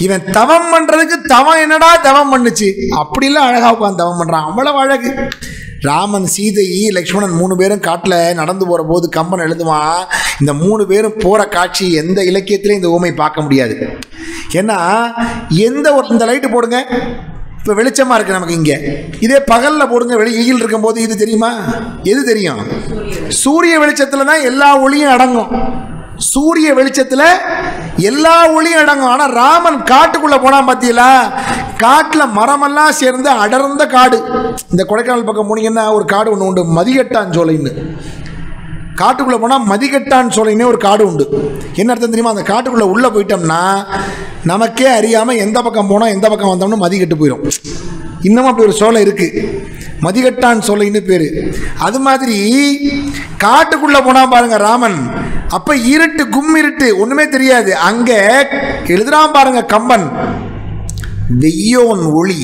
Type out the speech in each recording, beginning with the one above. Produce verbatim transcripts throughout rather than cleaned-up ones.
இவன் தவம் பண்றதுக்கு தவம் என்னடா தவம் பண்ணுச்சு, அப்படிலாம் அழகா உட்காந்து தவம் பண்றான். அவ்வளவு அழகு. ராமன், சீதை, லக்ஷ்மணன் மூணு பேரும் காட்டில் நடந்து போகிற போது கம்பன் எழுதுவான், இந்த மூணு பேரும் போகிற காட்சி எந்த இலக்கியத்திலையும் இந்த ஊமை பார்க்க முடியாது. ஏன்னா எந்த ஒரு இந்த லைட்டு போடுங்க, இப்போ வெளிச்சமாக இருக்குது நமக்கு இங்கே, இதே பகலில் போடுங்க வெளியில் இருக்கும்போது இது தெரியுமா? எது தெரியும்? சூரிய வெளிச்சத்தில் தான் எல்லா ஒளியும் அடங்கும். சூரிய வெளிச்சத்தில் எல்லா ஒளியும் அடங்கும். ஆனால் ராமன் காட்டுக்குள்ளே போனால் பார்த்தீங்களா, காட்டில் மரமெல்லாம் சேர்ந்து அடர்ந்த காடு. இந்த கொடைக்கானல் பக்கம் போனீங்கன்னா ஒரு காடு ஒன்று உண்டு, மதிகட்டான் சோலைன்னு. காட்டுக்குள்ளே போனால் மதிகட்டான் சோலைன்னே ஒரு காடு உண்டு. என்ன அர்த்தம் தெரியுமா? அந்த காட்டுக்குள்ளே உள்ளே போயிட்டோம்னா நமக்கே அறியாமல் எந்த பக்கம் போனால் எந்த பக்கம் வந்தோம்னா மதிகட்டு போயிடும். இன்னமும் அப்படி ஒரு சோலை இருக்குது, மதிகட்டான் சோலைன்னு பேர். அது மாதிரி காட்டுக்குள்ளே போனால் பாருங்க ராமன், அப்போ இருட்டு, கும் இருட்டு, ஒன்றுமே தெரியாது. அங்கே எழுதுறான் பாருங்க கம்பன், வெய்யோன் ஒளி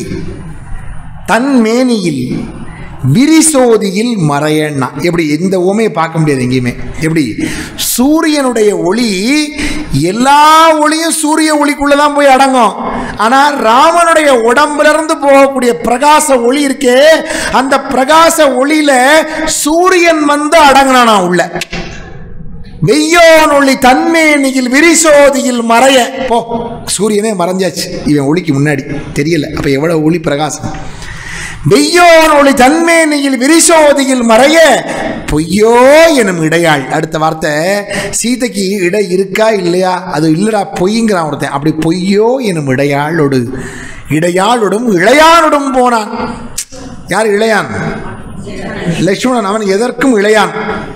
தன் மேனியில் விரிசோதியில் மறையன்னா. எப்படி? இந்த ஓமையை பார்க்க முடியாது எங்கேயுமே. எப்படி? சூரியனுடைய ஒளி, எல்லா ஒளியும் சூரிய ஒளிக்குள்ளதான் போய் அடங்கும். ஆனால் ராமனுடைய உடம்புல இருந்து போகக்கூடிய பிரகாச ஒளி இருக்கே, அந்த பிரகாச ஒளியில சூரியன் வந்து அடங்கினானா உள்ள. வெய்யோன் ஒளி தன்மேனியில் விரிசோதியில் மறைய. போ, சூரியனே மறைஞ்சாச்சு இவன் ஒளிக்கு முன்னாடி, தெரியல. அப்ப எவ்வளவு ஒளி பிரகாசம். வெய்யோன் ஒளி தன்மேனியில் விரிசோதியில் மறைய பொய்யோ எனும் இடையாள். அடுத்த வார்த்தை, சீதைக்கு இடை இருக்கா இல்லையா? அது இல்லடா பொய்ங்கிறான் ஒருத்தன். அப்படி பொய்யோ எனும் இடையாளோடு, இடையாளோடும் இளையானோடும் போனான். யார் இளையான்? லக்ஷ்மணன். அவன் எதற்கும் இளையான்.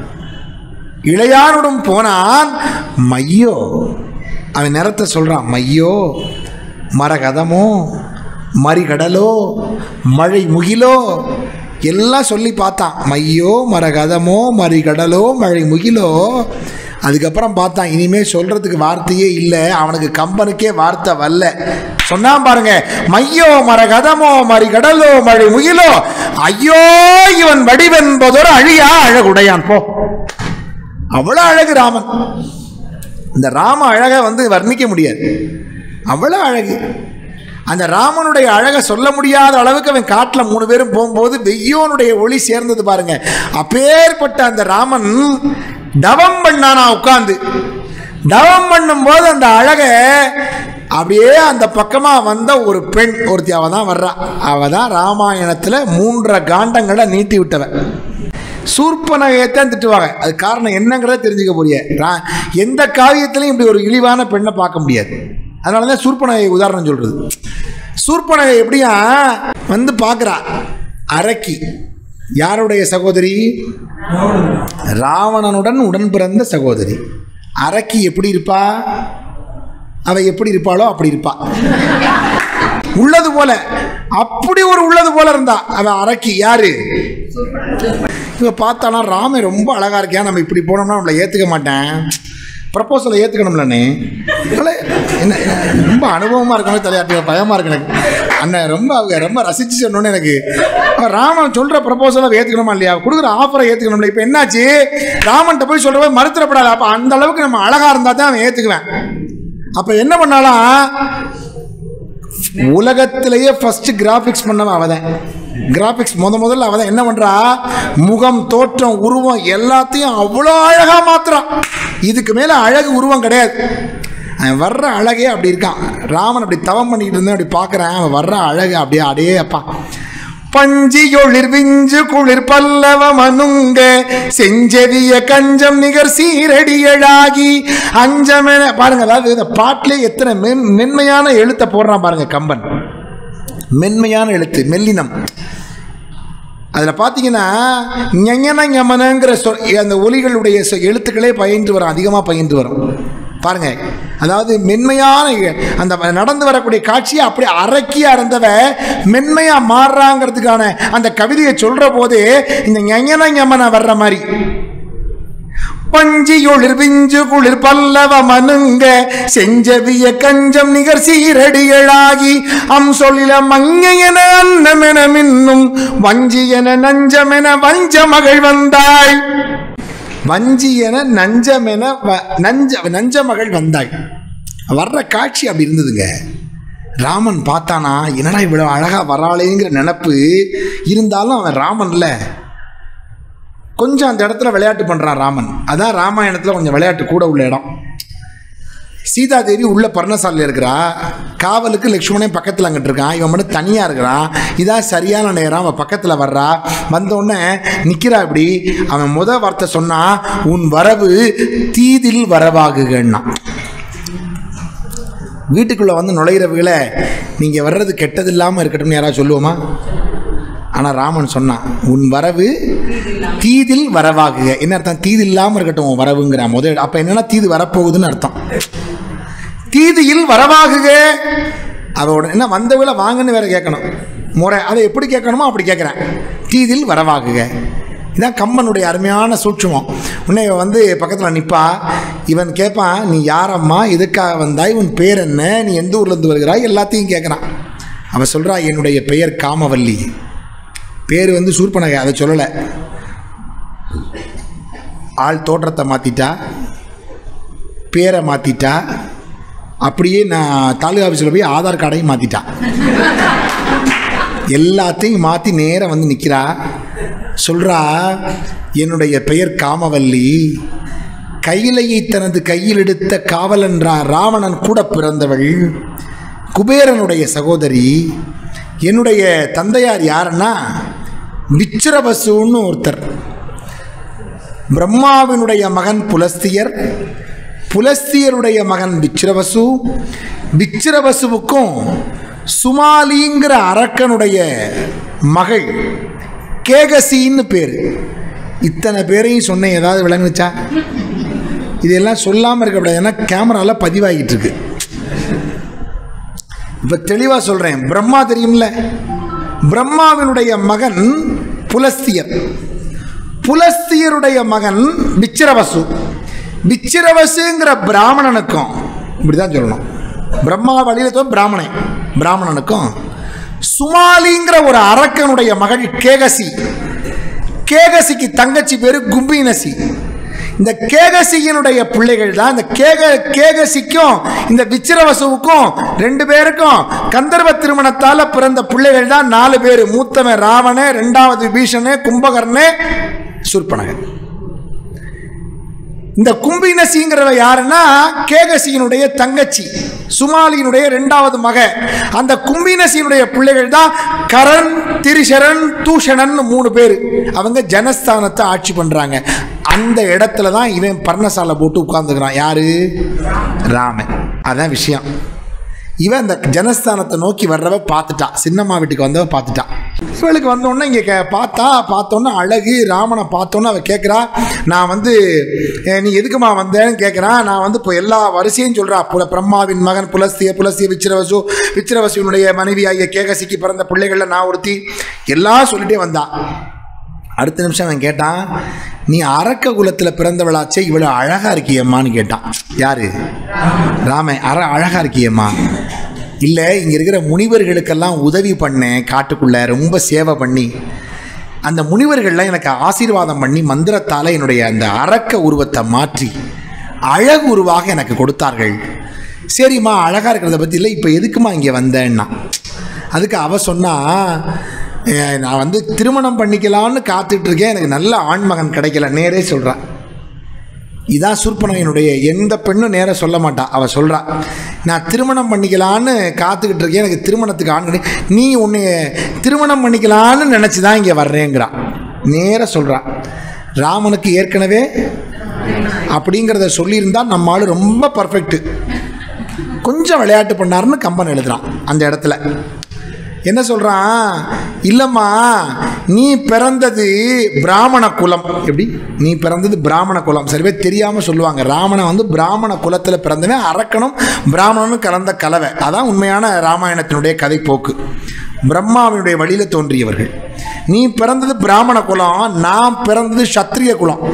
இளையானோடும் போனான். மையோ, அவன் நிறத்தை சொல்றான். மையோ மரகதமோ மறிகடலோ மழை முகிலோ எல்லாம் சொல்லி பார்த்தான். மையோ மரகதமோ மறிகடலோ மழை முகிலோ. அதுக்கப்புறம் பார்த்தான் இனிமேல் சொல்றதுக்கு வார்த்தையே இல்லை. அவனுக்கு கம்பனுக்கே வார்த்தை வரல. சொன்னான் பாருங்க, மையோ மரகதமோ மறிகடலோ மழை முகிலோ, ஐயோ இவன் வடிவென்பதோடு அழியா அழகுடையான். போ, அவ்வளோ அழகு ராமன். இந்த ராம அழகை வந்து வர்ணிக்க முடியாது, அவ்வளோ அழகு. அந்த ராமனுடைய அழகை சொல்ல முடியாத அளவுக்கு அவன் காட்டில் மூணு பேரும் போகும்போது வெய்யோனுடைய ஒளி சேர்ந்தது பாருங்க. அப்பேற்பட்ட அந்த ராமன் தவம் பண்ணானா உட்கார்ந்து. தவம் பண்ணும் போது அந்த அழகை அப்படியே அந்த பக்கமா வந்த ஒரு பெண் ஒருத்தி, அவ தான் வர்றா. அவ தான் ராமாயணத்துல மூன்றரை காண்டங்களை நீட்டி விட்டவன். சூர்பனகையத்தான் திட்டுவாங்க. அது காரணம் என்னங்கிறத தெரிஞ்சுக்க போறிய. எந்த காவியத்திலையும் இப்படி ஒரு இழிவான பெண்ணை பார்க்க முடியாது. அதனால தான் சூர்பனகை உதாரணம் சொல்றது. சூர்பனகை எப்படியா வந்து பார்க்குறா, அரக்கி. யாருடைய சகோதரி? ராவணனுடன் உடன் பிறந்த சகோதரி. அரக்கி எப்படி இருப்பா? அவ எப்படி இருப்பாளோ அப்படி இருப்பா. உள்ளது போல, அப்படி ஒரு உள்ளது போல இருந்தா அவ அரக்கி. யாரு? இவ பார்த்தானா ராமன் ரொம்ப அழகா இருக்கியா, நம்ம இப்படி போனோம்னா நம்மளை ஏத்துக்க மாட்டேன், ப்ரப்போசலை ஏற்றுக்கணும்லண்ணே. என்ன ரொம்ப அனுபவமாக இருக்கணும், தலையாட்டி பயமாக இருக்கு எனக்கு. அண்ணன் ரொம்ப அவங்க ரொம்ப ரசித்து சொன்னோன்னு எனக்கு. ராமன் சொல்கிற ப்ரப்போசலை ஏற்றுக்கணுமா இல்லையா? கொடுக்குற ஆஃபரை ஏற்றுக்கணும்ல. இப்போ என்னாச்சு, ராமன்கிட்ட போய் சொல்கிற போது மறுத்தரப்படாது. அப்போ அந்த அளவுக்கு நம்ம அழகாக இருந்தால் தான் அவன் ஏற்றுக்குவேன். அப்போ என்ன பண்ணாலும் உலகத்திலேயே ஃபர்ஸ்ட் கிராஃபிக்ஸ் பண்ணவன் அவதான். கிராஃபிக்ஸ் முத முதல்ல அவதான். என்ன பண்றா, முகம், தோற்றம், உருவம் எல்லாத்தையும் அவ்வளோ அழகா மாத்திரான். இதுக்கு மேல அழகு உருவம் கிடையாது. அவன் வர்ற அழகே அப்படி இருக்கான். ராமன் அப்படி தவம் பண்ணிட்டு இருந்தேன், அப்படி பார்க்குறேன். அவன் வர்ற அழகு அப்படியே அடையே அப்பா. பஞ்சியொளிர் விஞ்சு குளிர் பல்லவ மனுங்க செஞ்செவிய கஞ்சம் நிகர் சீரடியழாகி அஞ்சமென. பாருங்க, அதாவது இந்த பாட்டிலே எத்தனை மென் மென்மையான எழுத்தை போடுறான் பாருங்க கம்பன். மென்மையான எழுத்து, மெல்லினம். அதில் பார்த்தீங்கன்னா ஞஞன ஞமனங்கிற சொல், அந்த ஒலிகளுடைய எழுத்துக்களே பயின்று வரும், அதிகமாக பயின்று வரும் பாருங்க. அதாவது மென்மையான அந்த நடந்து வரக்கூடிய காட்சியை அப்படி அரக்கியா இருந்தவ மென்மையா மாறுறாங்கிறதுக்கான அந்த கவிதையை சொல்ற போது இந்த ஞஞன ஞமன வர்ற மாதிரி. பஞ்சியொளிர் விஞ்சு குளிர் பல்லவ மனுங்க செஞ்சவிய கஞ்சம் நிகர் சீரடியழாகி அம் சொல்லில மங்கையென அன்னமென மின்னும் வஞ்சியென நஞ்சமென வஞ்ச மகள் வந்தாள். வஞ்சியென நஞ்சமென நஞ்ச நஞ்ச மகள் வந்தாள். வர்ற காட்சி அப்படி இருந்ததுங்க. ராமன் பார்த்தானா, என்னடா இவ்வளோ அழகாக வராளேங்கிற நினப்பு இருந்தாலும் அவன் ராமன்ல கொஞ்சம் அந்த இடத்துல விளையாட்டு பண்ணுறான் ராமன். அதான் ராமாயணத்தில் கொஞ்சம் விளையாட்டு கூட உள்ள இடம். சீதாதேவி உள்ள பர்ணசாலையில் இருக்கிறா, காவலுக்கு லக்ஷ்மணன் பக்கத்தில் அங்கிட்டு இருக்கான், இவன் மட்டும் தனியாக இருக்கிறான். இதான் சரியான நேரம். அவன் பக்கத்தில் வர்றா, வந்தோடனே நிற்கிறா. இப்படி அவன் முத வார்த்தை சொன்னான், உன் வரவு தீதில் வரவாகுகன்னா. வீட்டுக்குள்ளே வந்து நுழையிறவுகளை நீங்கள் வர்றது கெட்டது இல்லாமல் இருக்கட்டும்னு யாராவது சொல்லுவோமா? ஆனால் ராமன் சொன்னான், உன் வரவு தீதில் வரவாகுக. என்ன அர்த்தம்? தீது இல்லாமல் இருக்கட்டும் உன் வரவுங்கிற முதல். அப்போ என்னன்னா தீது வரப்போகுதுன்னு அர்த்தம். தீதியில் வரவாகுக. அதோட என்ன வந்தவளை வாங்கன்னு வேற கேட்கணும் முறை. அதை எப்படி கேட்கணுமோ அப்படி கேட்குறேன். தீதில் வரவாகுக. இதான் கம்பனுடைய அருமையான சூட்சுமம். உன்னை வந்து பக்கத்தில் நிற்பா, இவன் கேட்பான், நீ யாரம்மா, எதுக்காக வந்தாய், உன் பேர் என்ன, நீ எந்த ஊர்லேருந்து வருகிறாய், எல்லாத்தையும் கேட்குறான். அவன் சொல்கிறா, என்னுடைய பெயர் காமவல்லி. பேர் வந்து சூர்பனகை, அதை சொல்லலை. ஆள் தோற்றத்தை மாற்றிட்டா, பேரை மாற்றிட்டா, அப்படியே நான் தாலுகா ஆஃபீஸில் போய் ஆதார் கார்டையும் மாற்றிட்டா, எல்லாத்தையும் மாற்றி நேராக வந்து நிற்கிறா. சொல்கிறா, என்னுடைய பெயர் காமவல்லி, கையிலையை தனது கையில் எடுத்த காவலன்றார் ராவணன் கூட பிறந்தவள், குபேரனுடைய சகோதரி. என்னுடைய தந்தையார் யாருன்னா விச்சிரவசுன்னு ஒருத்தர். பிரம்மாவினுடைய மகன் புலஸ்தியர், புலஸ்தியருடைய மகன் விச்சிரவசு, விச்சிரவசுவுக்கும் சுமாலிங்கிற அரக்கனுடைய மகள் கேகசின்னு பேர். இத்தனை பேரையும் சொன்னேன், ஏதாவது விளங்குச்சா? இதெல்லாம் சொல்லாமல் இருக்கக்கூடாது, ஏன்னா கேமராவில் பதிவாகிட்டு இருக்கு. இப்போ தெளிவாக சொல்கிறேன். பிரம்மா தெரியும்ல, பிரம்மாவினுடைய மகன் புலஸ்தியர், புலஸ்தியருடைய மகன் விச்சிரவசு, விச்சிரவசுங்கிற பிராமணனுக்கும், இப்படி தான் சொல்லணும், பிரம்மா வழியில் பிராமணன், பிராமணனுக்கும் சுமாலிங்கிற ஒரு அரக்கனுடைய மகள் கேகசி, கேகசிக்கு தங்கச்சி பேரு கும்பினசி. இந்த கேகசியினுடைய பிள்ளைகள் தான் இந்த கேக கேகசிக்கும் இந்த விச்சிரவசுவுக்கும் ரெண்டு பேருக்கும் கந்தர்வ திருமணத்தால் பிறந்த பிள்ளைகள் தான் நாலு பேர். மூத்தவன் ராவணே, ரெண்டாவது விபீஷணே, கும்பகர்ணே, சூர்பனகன். இந்த கும்பினசிங்கிறவ யாருன்னா கேகசியினுடைய தங்கச்சி, சுமாலியினுடைய ரெண்டாவது மக. அந்த கும்பினசியினுடைய பிள்ளைகள் தான் கரண், திரிசரன், தூஷணன் மூணு பேர். அவங்க ஜனஸ்தானத்தை ஆட்சி பண்றாங்க. அந்த இடத்துல தான் இவன் பர்ணசாலை போட்டு உட்கார்ந்துக்கிறான். யாரு? ராமன். அதான் விஷயம். இவன் அந்த ஜனஸ்தானத்தை நோக்கி வர்றவ பார்த்துட்டா, சின்னம்மா வீட்டுக்கு வந்தவ பார்த்துட்டா. இவளுக்கு வந்தோடனே இங்கே பார்த்தா, பார்த்தோன்னே அழகு. ராமனை பார்த்தோன்னே அவள் கேட்குறா, நான் வந்து நீ எதுக்குமா வந்தேன்னு கேட்குறான். நான் வந்து இப்போ எல்லா வரிசையும் சொல்கிறா. புல பிரம்மாவின் மகன் புலஸ்திய, புலஸ்திய விச்சிரவசு, விச்சிரவசுனுடைய மனைவி ஆகிய கேகசிக்கு பிறந்த பிள்ளைகளில் நான் ஒருத்தி, எல்லாம் சொல்லிட்டே வந்தா. அடுத்த நிமிஷம் அவன் கேட்டான், நீ அரக்க குலத்தில் பிறந்தவளாச்சே, இவ்வளோ அழகாக இருக்கியம்மான்னு கேட்டான். யாரு? ராமன். அற அழகாக இருக்கியம்மா? இல்லை, இங்கே இருக்கிற முனிவர்களுக்கெல்லாம் உதவி பண்ணேன், காட்டுக்குள்ளே ரொம்ப சேவை பண்ணி. அந்த முனிவர்கள்லாம் எனக்கு ஆசீர்வாதம் பண்ணி மந்திரத்தால் என்னுடைய அந்த அரக்க உருவத்தை மாற்றி அழகு உருவாக எனக்கு கொடுத்தார்கள். சரிம்மா, அழகாக இருக்கிறத பற்றி இல்லை, இப்போ எதுக்குமா இங்கே வந்தேன்னா. அதுக்கு அவ சொன்னா, நான் வந்து திருமணம் பண்ணிக்கலான்னு காத்துட்ருக்கேன், எனக்கு நல்ல ஆண்மகன் கிடைக்கல. நேரே சொல்கிறான். இதான் சூர்பனகனுடைய, எந்த பெண்ணும் நேராக சொல்ல மாட்டா. அவள் சொல்கிறா, நான் திருமணம் பண்ணிக்கலான்னு காத்துக்கிட்டு இருக்கேன், எனக்கு திருமணத்துக்கு ஆண் கிடையாது, நீ உன்னை திருமணம் பண்ணிக்கலான்னு நினச்சி தான் இங்கே வர்றேங்கிறான். நேராக சொல்கிறான். ராமனுக்கு ஏற்கனவே அப்படிங்கிறத சொல்லியிருந்தால் நம்ம ஆள் ரொம்ப பர்ஃபெக்ட்டு. கொஞ்சம் விளையாட்டு பண்ணாருன்னு கம்பன் எழுதுறான் அந்த இடத்துல. என்ன சொல்கிறான்? இல்லைம்மா, நீ பிறந்தது பிராமண குலம். எப்படி? நீ பிறந்தது பிராமண குலம். சரிவே தெரியாமல் சொல்லுவாங்க. ராமனை வந்து பிராமண குலத்தில் பிறந்தவன், அரக்கனும் பிராமணனும் கலந்த கலவை. அதான் உண்மையான ராமாயணத்தினுடைய கதை போக்கு. பிரம்மாவினுடைய வழியில் தோன்றியவர்கள். நீ பிறந்தது பிராமண குலம், நான் பிறந்தது சத்திரிய குலம்,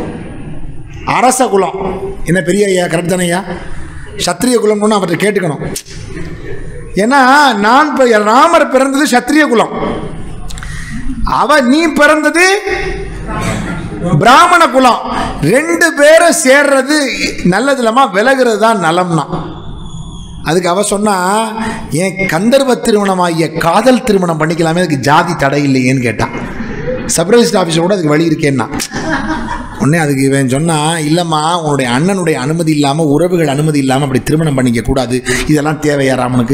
அரச குலம். என்ன பெரிய ஐயா, கரெக்ட் தானே ஐயா? சத்திரிய குலம்னு அவர்கிட்ட கேட்டுக்கணும். ஏன்னா நான் ராமர் பிறந்தது சத்திரிய குலம், அவ நீ பிறந்தது பிராமண குலம். ரெண்டு பேரும் சேர்றது நல்லது இல்லாம விலகிறது தான் நலம்னா. அதுக்கு அவ சொன்னா, ஏன் கந்தர்வ திருமணமாகிய காதல் திருமணம் பண்ணிக்கலாமே, அதுக்கு ஜாதி தடை இல்லையேன்னு கேட்டான். சப்ரிஜிஸ்டர் ஆஃபீஸர் கூட அதுக்கு வழி இருக்கேன்னா. உடனே அதுக்கு இவன் சொன்னா, இல்லைம்மா உன்னுடைய அண்ணனுடைய அனுமதி இல்லாமல், உறவுகள் அனுமதி இல்லாமல் அப்படி திருமணம் பண்ணிக்க கூடாது, இதெல்லாம் தேவையா ராமனுக்கு?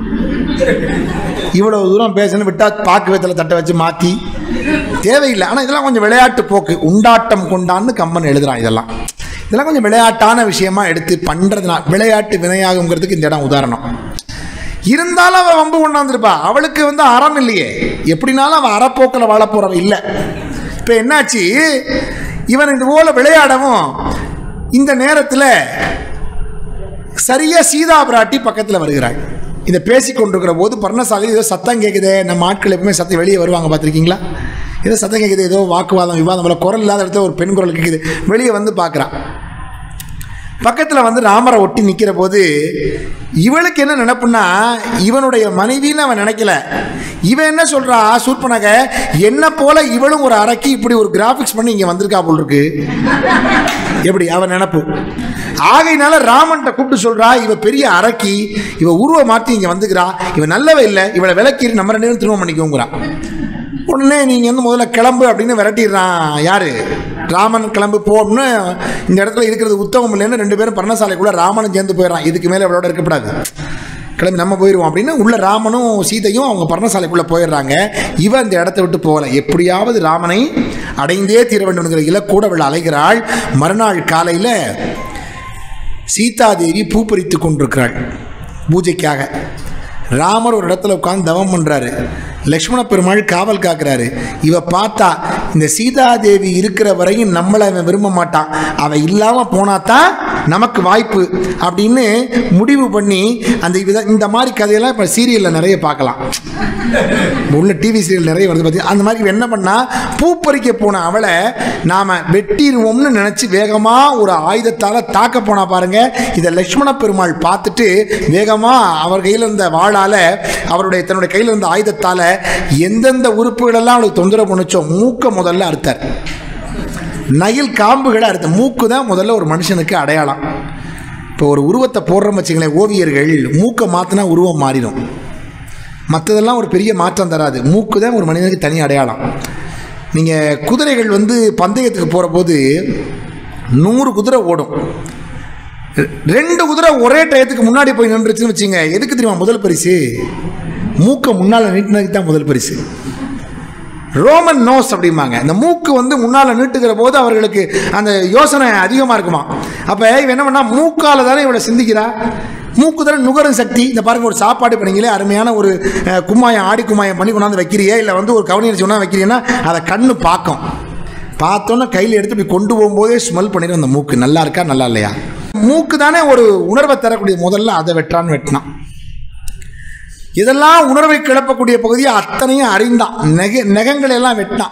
இவ்வளவு தூரம் பேசணும் விட்டா பாக்கு வேத்தில் தட்டை வச்சு மாற்றி தேவையில்லை. ஆனால் இதெல்லாம் கொஞ்சம் விளையாட்டு போக்கு, உண்டாட்டம் கொண்டான்னு கம்மன் எழுதுறான். இதெல்லாம் இதெல்லாம் கொஞ்சம் விளையாட்டான விஷயமா எடுத்து பண்ணுறதுனா விளையாட்டு வினையாகுங்கிறதுக்கு இந்த இடம் உதாரணம். இருந்தாலும் அவள் வம்பு கொண்டாந்துருப்பா, அவளுக்கு வந்து அறம் இல்லையே, எப்படினாலும் அவள் அறப்போக்கில் வாழ போறவ இல்லை. இப்போ என்னாச்சு, இவன் இது போல விளையாடவும் இந்த நேரத்தில் சரியா சீதா பிராட்டி பக்கத்தில் வருகிறாள். இதை பேசி கொண்டிருக்கிற போது பர்ணசாலையில் ஏதோ சத்தம் கேட்குது. நம்ம ஆட்கள் எப்பவுமே சத்தம் வெளியே வருவாங்க, பார்த்துருக்கீங்களா? ஏதோ சத்தம் கேட்குது, ஏதோ வாக்குவாதம் விவாதம் போல, குரல் இல்லாத இடத்துல ஒரு பெண் குரல் கேட்குது. வெளியே வந்து பார்க்குறான். பக்கத்தில் வந்து ராமரை ஒட்டி நிற்கிற போது இவளுக்கு என்ன நினைப்புன்னா, இவனுடைய மனைவின்னு அவன் நினைக்கல. இவன் என்ன சொல்றா, சூர்பனக என்ன போல இவளும் ஒரு அரைக்கி இப்படி ஒரு கிராஃபிக்ஸ் பண்ணி இங்கே வந்திருக்கா போல் இருக்கு, எப்படி அவன் நினப்பு. ஆகையினால ராமன்ட்ட கூப்பிட்டு சொல்றா, இவ பெரிய அரக்கி, இவ உருவ மாற்றி இங்கே வந்துக்கிறா, இவன் நல்லவே இல்லை, இவளை விளக்கி நம்ம ரெண்டு பேரும் திருமணம் பண்ணிக்கோங்கிறான். உடனே நீங்கள் வந்து முதல்ல கிளம்பு அப்படின்னு விரட்டிடுறான். யாரு? ராமன் கிளம்பு போன்னு, இந்த இடத்துல இருக்கிறது உத்தமம் இல்லைன்னு ரெண்டு பேரும் பர்ணசாலைக்குள்ள ராமனும் சேர்ந்து போயிடறான். இதுக்கு மேலே அவளோட இருக்கக்கூடாது, கிளம்பி நம்ம போயிடுவோம் அப்படின்னு உள்ள ராமனும் சீதையும் அவங்க பர்ணசாலைக்குள்ளே போயிடுறாங்க. இவன் இந்த இடத்த விட்டு போகலை, எப்படியாவது ராமனை அடைந்தே தீர வேண்டும்ங்கிற இலக்கூட அவள் அலைகிறாள். மறுநாள் காலையில் சீதாதேவி பூ பறித்து கொண்டிருக்கிறாள் பூஜைக்காக. ராமர் ஒரு இடத்துல உட்காந்து தவம் பண்ணுறாரு. லக்ஷ்மண பெருமாள் காவல் காக்கிறாரு. இவ பார்த்தா இந்த சீதாதேவி இருக்கிற வரையும் நம்மளை அவன் விரும்ப மாட்டான், அவன் இல்லாமல் போனாதான் நமக்கு வாய்ப்பு அப்படின்னு முடிவு பண்ணி அந்த வித இந்த மாதிரி கதையெல்லாம் இப்போ சீரியலில் நிறைய பார்க்கலாம். உள்ள டிவி சீரியல் நிறைய வருது பார்த்தி. அந்த மாதிரி என்ன பண்ணா, பூ பறிக்க போன அவளை நாம் வெட்டிடுவோம்னு நினச்சி வேகமாக ஒரு ஆயுதத்தால் தாக்க போனா பாருங்க. இதை லக்ஷ்மண பெருமாள் பார்த்துட்டு வேகமாக அவர் கையில் இருந்த வாளால், அவருடைய தன்னுடைய கையில் இருந்த ஆயுதத்தால் எந்தெந்த உறுப்புகளெல்லாம் அவளுக்கு தொந்தரவு பண்ணுச்சோ மூக்க முதல்ல அறுத்தார். நயில் காம்புகளை அறுத்த. மூக்கு தான் முதல்ல ஒரு மனுஷனுக்கு அடையாளம். இப்போ ஒரு உருவத்தை போடுறோம் வச்சுங்களேன், ஓவியர்கள் மூக்கை மாற்றினா உருவம் மாறிடும், மற்றதெல்லாம் ஒரு பெரிய மாற்றம் தராது. மூக்கு தான் ஒரு மனிதனுக்கு தனி அடையாளம். நீங்கள் குதிரைகள் வந்து பந்தயத்துக்கு போகிற போது நூறு குதிரை ஓடும், ரெண்டு குதிரை ஒரே டயத்துக்கு முன்னாடி போய் நின்றுச்சுன்னு வச்சுங்க, எதுக்கு தெரியுமா முதல் பரிசு? மூக்கை முன்னால் நீட்டினதுக்கு தான் முதல் பரிசு. ரோமன் நோஸ் அப்படிம்பாங்க. இந்த மூக்கு வந்து முன்னால் நீட்டுகிற போது அவர்களுக்கு அந்த யோசனை அதிகமாக இருக்குமா. அப்போ இவன் என்ன பண்ணா, மூக்கால தானே இவளை சிந்திக்கிறா. மூக்கு தானே நுகரும் சக்தி. இந்த பாருங்க, ஒரு சாப்பாடு பண்ணீங்களே, அருமையான ஒரு கும்மாயம் ஆடி கும்மாயம் பண்ணி கொண்டாந்து வைக்கிறியே, இல்லை வந்து ஒரு கவனியரிசி கொண்டாந்து வைக்கிறீங்கன்னா அதை கண்ணு பார்க்கும். பார்த்தோன்னா கையில் எடுத்து இப்படி கொண்டு போகும்போதே ஸ்மெல் பண்ணிடும் அந்த மூக்கு, நல்லா இருக்கா நல்லா இல்லையா. மூக்கு தானே ஒரு உணர்வை தரக்கூடிய, முதல்ல அதை வெட்டான்னு வெட்டினான். இதெல்லாம் உணர்வை கிளப்பக்கூடிய பகுதியை அத்தனையும் அறிந்தான். நெக நெகங்களை எல்லாம் வெட்டினான்.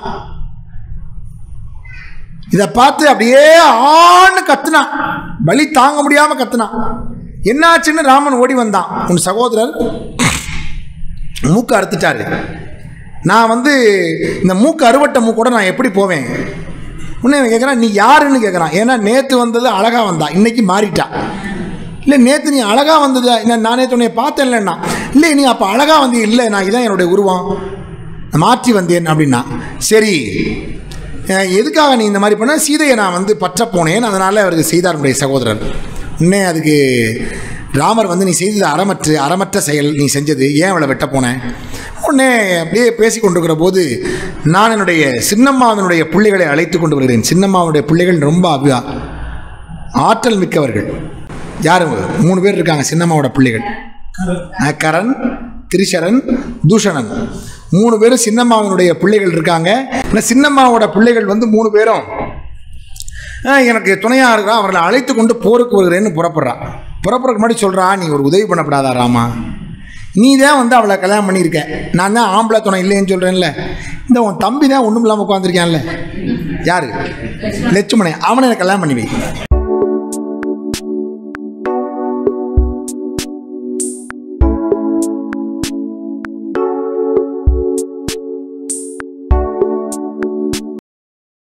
இதை பார்த்து அப்படியே ஆன்னு கத்துனான், வலி தாங்க முடியாம கத்துனான். என்னாச்சுன்னு ராமன் ஓடி வந்தான். உன் சகோதரர் மூக்கு அறுத்துட்டாரு, நான் வந்து இந்த மூக்கு அறுவட்ட மூக்கோட நான் எப்படி போவேன்? உன்னை கேட்குறான், நீ யாருன்னு கேட்குறான். ஏன்னா நேற்று வந்தது அழகா வந்தா, இன்னைக்கு மாறிட்டா. இல்லை நேற்று நீ அழகாக வந்தது, நான் நேற்று உன்னை பார்த்தேன் இல்லைன்னா. இல்லை நீ அப்போ அழகாக வந்து, இல்லை நான் இதான் என்னுடைய உருவம், மாற்றி வந்தேன் அப்படின்னா. சரி, எதுக்காக நீ இந்த மாதிரி பண்ண? சீதையை நான் வந்து பற்ற போனேன், அதனால் அவருக்கு செய்தார் என்னுடைய சகோதரர். உடனே அதுக்கு ராமர் வந்து, நீ செய்தது அறமற்ற அறமற்ற செயல், நீ செஞ்சது, ஏன் அவளை வெட்ட போனேன்? உடனே அப்படியே பேசி கொண்டிருக்கிற போது, நான் என்னுடைய சின்னம்மாவனுடைய பிள்ளைகளை அழைத்து கொண்டு வருகிறேன். சின்னம்மாவுடைய பிள்ளைகள் ரொம்ப அவ்வியா ஆற்றல் மிக்கவர்கள். யாரும் மூணு பேர் இருக்காங்க சின்னம்மாவோட பிள்ளைகள், கரண், திரிசரன், தூஷணன். மூணு பேரும் சின்னம்மாவனுடைய பிள்ளைகள் இருக்காங்க. சின்னம்மாவோட பிள்ளைகள் வந்து மூணு பேரும் எனக்கு துணையாக இருக்கிறா, அவர்களை அழைத்து கொண்டு போருக்கு வருகிறேன்னு புறப்படுறா. புறப்படுறதுக்கு முன்னாடி சொல்கிறா, நீ ஒரு உதவி பண்ணப்படாதா ராமா, நீ தான் வந்து அவளை கல்யாணம் பண்ணியிருக்க, நான் தான் ஆம்பளை துணை இல்லைன்னு சொல்கிறேன்ல. இந்த உன் தம்பி தான் ஒன்றும் இல்லாமல் உட்காந்துருக்கான்ல, யாரு? லட்சுமணன், அவனை எனக்கு கல்யாணம் பண்ணி வை.